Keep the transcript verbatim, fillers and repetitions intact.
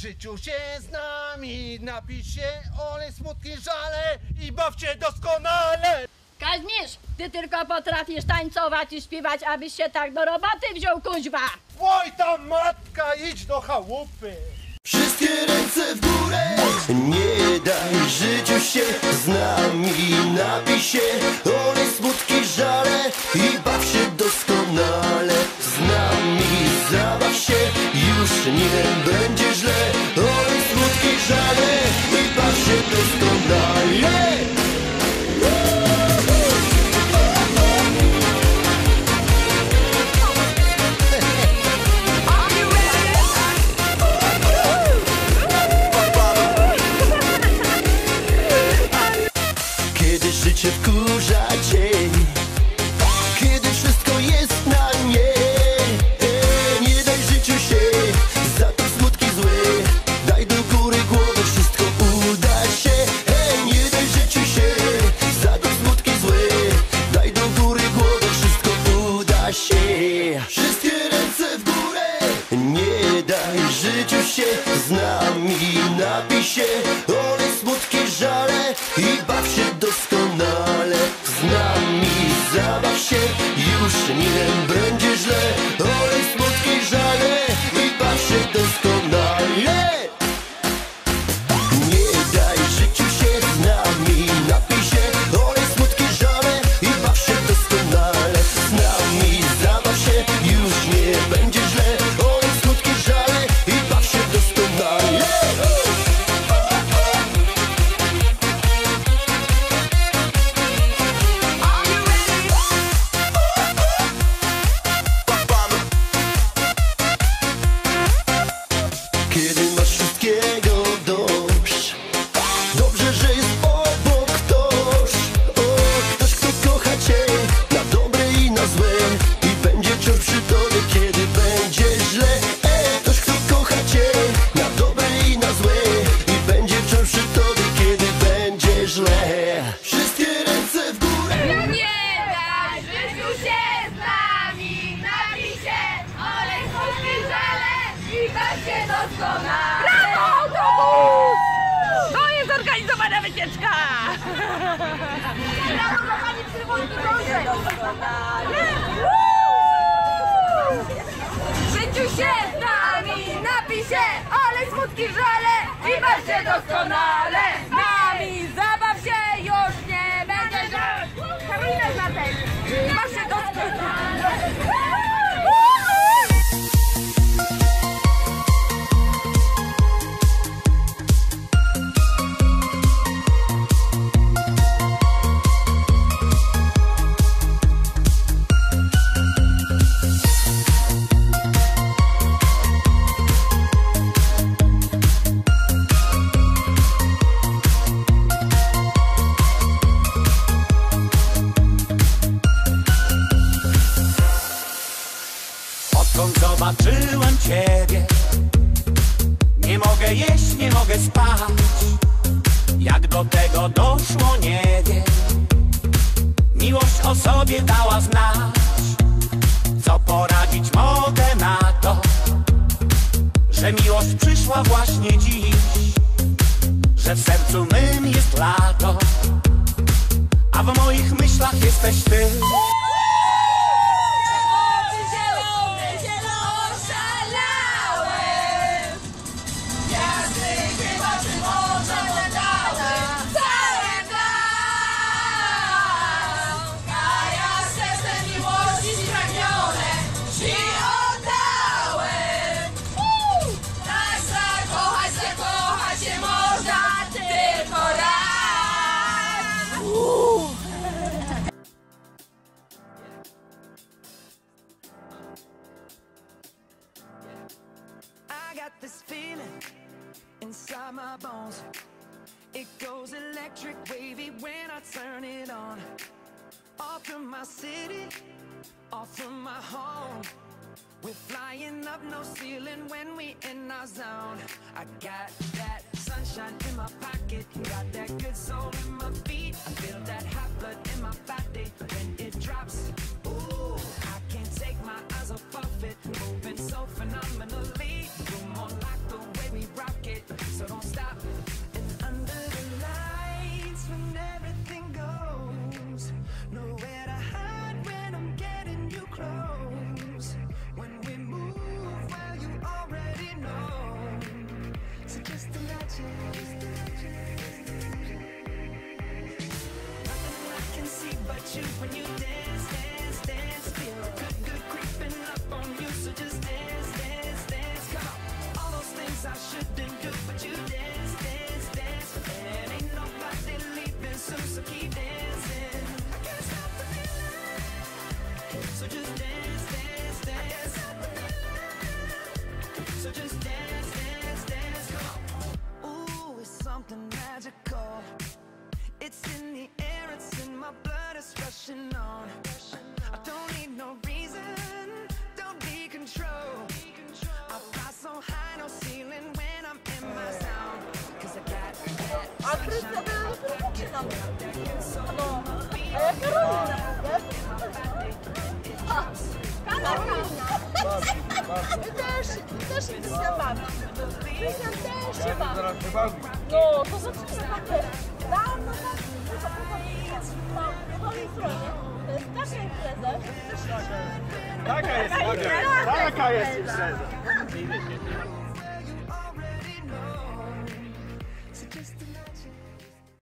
życiu się z nami, napij się, olej smutki, żale i baw się doskonale. Kazimierz, ty tylko potrafisz tańcować i śpiewać, abyś się tak do roboty wziął, kuźwa. Oj tam matka, idź do chałupy. Wszystkie ręce w górę, nie daj życiu się z nami, napij się, olej smutki, żale i baw się doskonale. Z nami zabaw się, już nie będzie źle, olej smutki, żale i baw się doskonale. Życie wkurza cię, kiedy wszystko jest na nie. Nie daj życiu się, za to smutki złe. Daj do góry głowę, wszystko uda się. Nie daj życiu się, za to smutki złe. Daj do góry głowę, wszystko uda się. Wszystkie ręce w górę, nie daj życiu się z nami, napij się, olej smutki, żale i baw się doskonale. Z nami zabaw się, już nie będzie źle, olej smutki, żale i baw się doskonale. Nie daj życiu się z nami, napij się, olej smutki, żale i baw się doskonale. Z nami zabaw się, już nie będzie źle, olej smutki, żale i baw się doskonale. Kiedy masz wszystkiego dość, dobrze, że jest obok ktoś. O, ktoś, kto kocha cię na dobre i na złe i będzie wciąż przy tobie, kiedy będzie źle. E, ktoś, kto kocha cię na dobre i na złe i będzie wciąż przy tobie, kiedy będzie źle. Wszystkie ręce w górę. Nie daj życiu się z nami, napij się, olej smutki, żale i baw się doskonale. Brawo, autobus! To jest zorganizowana wycieczka! Brawo dla pani przewodniczącej! Życiu się z nami, napij się, olej smutki, żale i baw się doskonale. Z nami zabaw się, już nie będzie źle. Karolina Znatek, baw się doskonale. Odkąd zobaczyłem ciebie, nie mogę jeść, nie mogę spać. Jak do tego doszło, nie wiem. Miłość o sobie dała znać. Co poradzić mogę na to, że miłość przyszła właśnie dziś, że w sercu mym jest lato, a w moich myślach jesteś ty. This feeling inside my bones, it goes electric wavy when I turn it on. Off from my city, off from my home, we're flying up no ceiling when we in our zone. I got that sunshine in my pocket, got that good soul in my feet. I feel that hot blood in my body when it drops. Ooh, I can't take my eyes off of it, moving so phenomenally. You're more like the way we rock A Krystian to kupi nam. No, a ja Karolina. Karolina. My też, też się Krystian bawi. Krystian też się bawi. No, to znaczy, że naprawdę dawno tak, tylko po tej stronie. To jest taka impreza. Taka jest, taka jest, taka jest impreza.